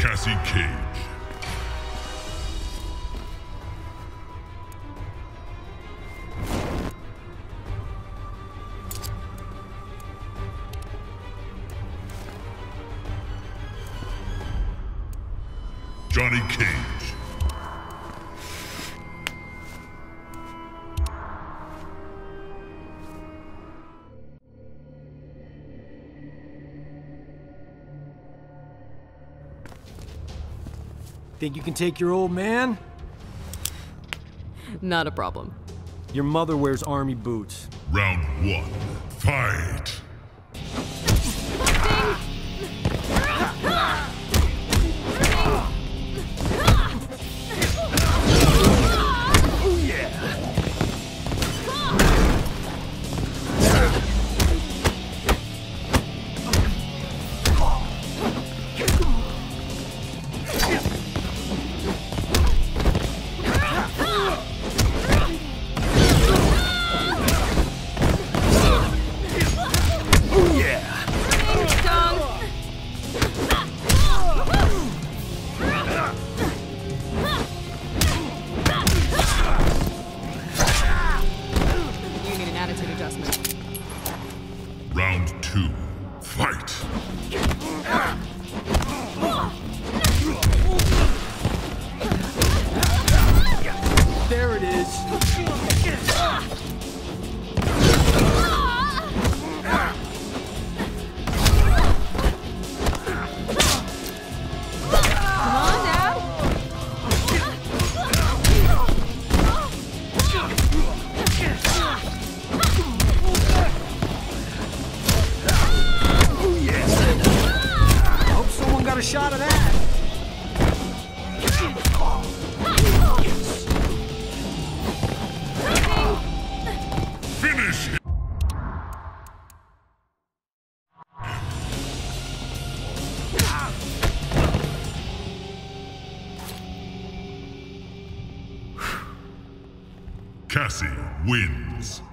Cassie Cage. Johnny Cage. Think you can take your old man? Not a problem. Your mother wears army boots. Round 1. Fight! Round 2. Fight! There it is. A shot of that. Finish him! Cassie wins.